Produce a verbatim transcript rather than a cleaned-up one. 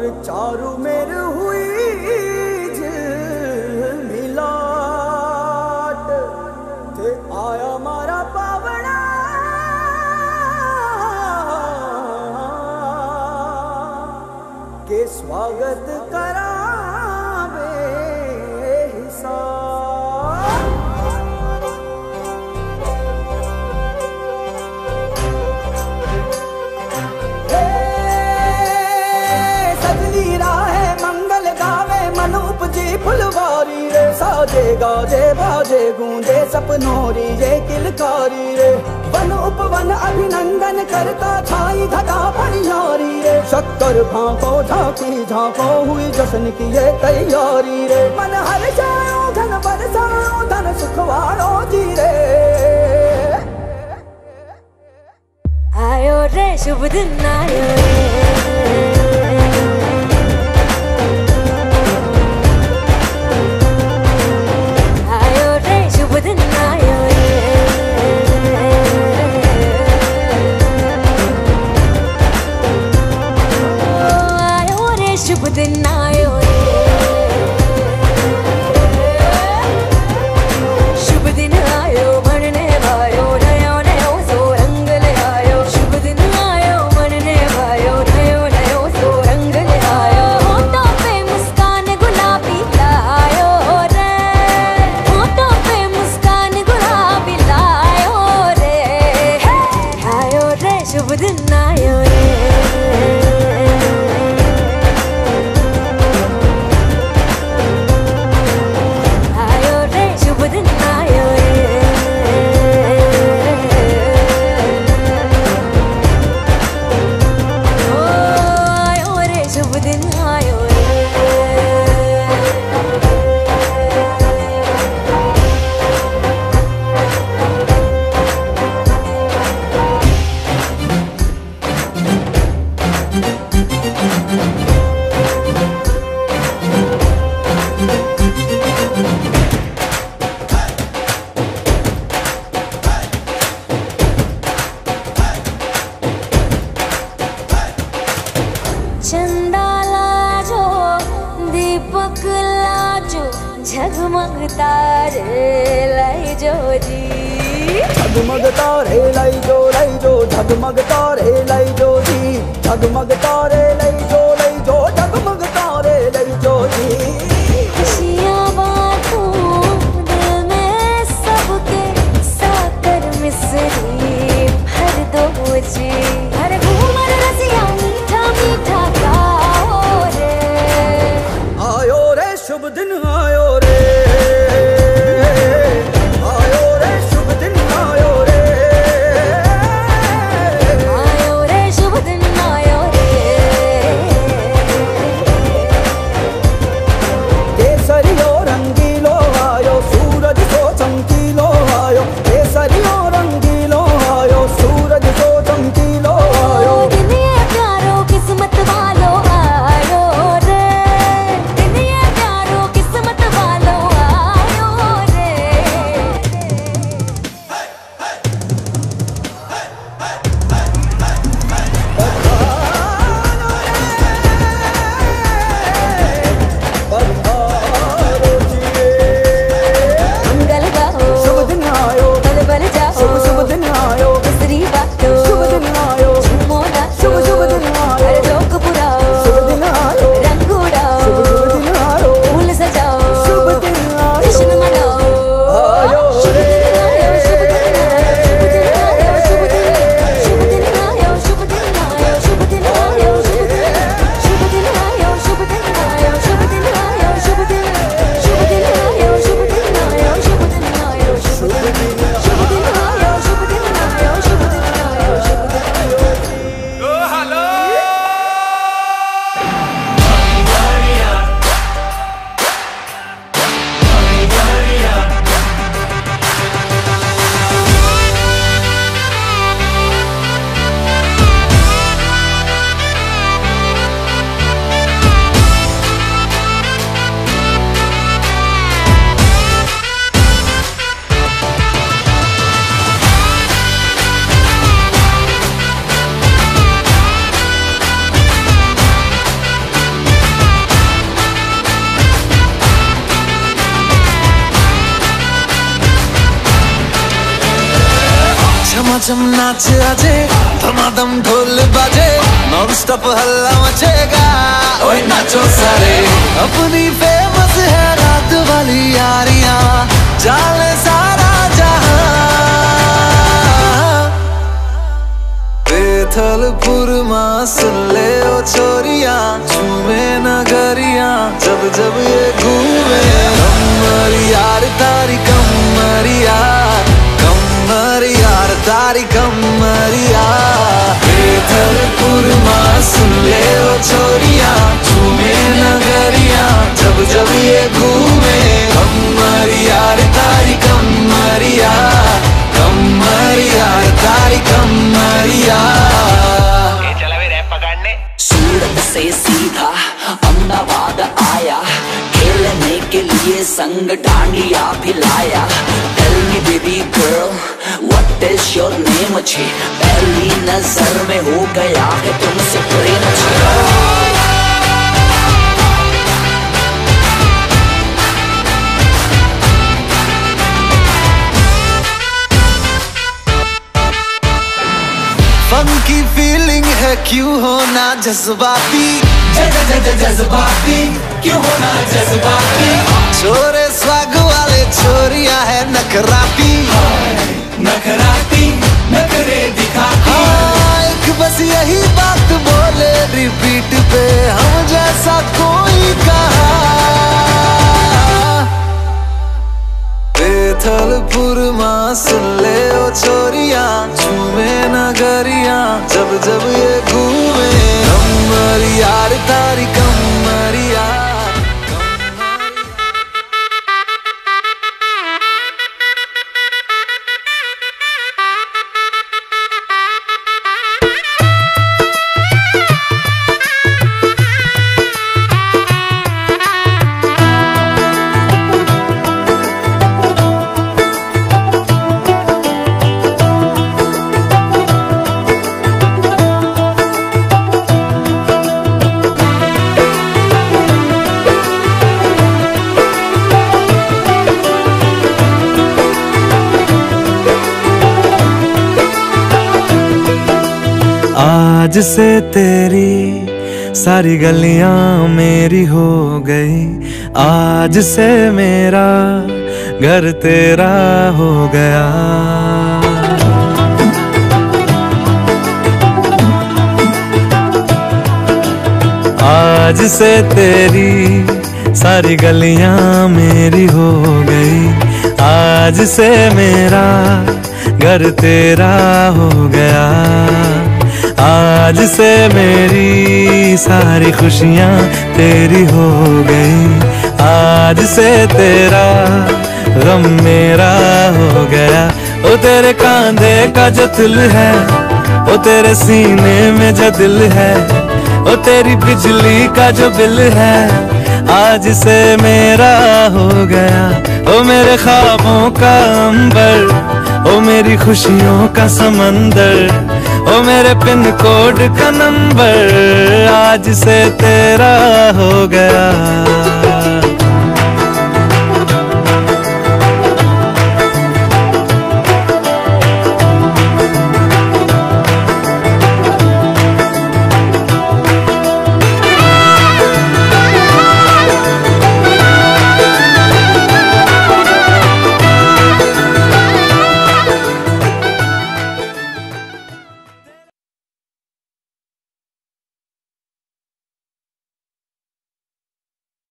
और चारू मेर हुई मिलाट ते आया मारा पावना के स्वागत करावे हिसाब। फुलवारी रे साजे गाजे बाजे गूंजे सपनोरी रे किलकारी रे वन उपवन अभिनंदन करता छाई घटा परियारी रे शक्कर भांको झांकी झांको हुई जश्न की ये तैयारी रे मन हर जाओ धन बरसाओ धन सुखवारो जी रे। आयो रे शुभ दिन आयो रे झगमग तारे लाई जो जी झगमग तारे लाई जो लाई जो झगमग तारे लाई जो जी झगमग तारे लाई जो लाई जो झगमग तारे लाई जो जी। खुशियाँ बांटूं दिल में सबके साकर मिसरी भर दो जी हर घूमर रसिया मीठा मीठा गाओ रे। आयो रे शुभ दिन आयो रे आयो रे शुभ दिन आयो रे आयो रे शुभ दिन आयो रे चम नाच आजे, धमाधम ढोल बाजे, नॉन स्टॉप हल्ला मचेगा। ओए नाचो सारे, अपनी फेमस है रात वाली यारियां, जाले सारा जहां। बेथलपुर मां सुन ले ओ छोरियां, झूमे नगरियां जब जब ये घूमे। कमर यार तारी कमरिया, कमर यार तारी कमरिया। बेथलपुर मां सुन ले ओ छोरियां, झूमे नगरियां जब जब ये घूमे। कमर यार तारी कमरिया, कमर यार तारी कमरिया। सूरत से सीधा अहमदाबाद आया, खेलने के लिए संग dandiya भिलाया। Tell me baby girl, what is your name? छे पहली नजर में हो गया है तुमसे प्रेम छे। फंकी फीलिंग है क्यों होना जज्बाती, जज्बाती क्यों होना जज्बाती। छोरे स्वाग वाले छोरिया है नखराती, नखराती नखरे दिखाती। हाँ एक बस यही बात बोले रिपीट पे, हम जैसा कोई कहा। बेथलपुर मां सुन ले ओ छोरियां, झूमे नगरियां जब जब ये घूमे। कमर यार तारी कमरिया। आज से तेरी सारी गलियां मेरी हो गई, आज से मेरा घर तेरा हो गया। आज से तेरी सारी गलियां मेरी हो गई, आज से मेरा घर तेरा हो गया। आज से मेरी सारी खुशियां तेरी हो गई, आज से तेरा गम मेरा हो गया। ओ तेरे कांधे का जो दिल है, ओ तेरे सीने में जो दिल है, ओ तेरी बिजली का जो बिल है, आज से मेरा हो गया। ओ मेरे ख्वाबों का अंबर, ओ मेरी खुशियों का समंदर, ओ मेरे पिन कोड का नंबर, आज से तेरा हो गया।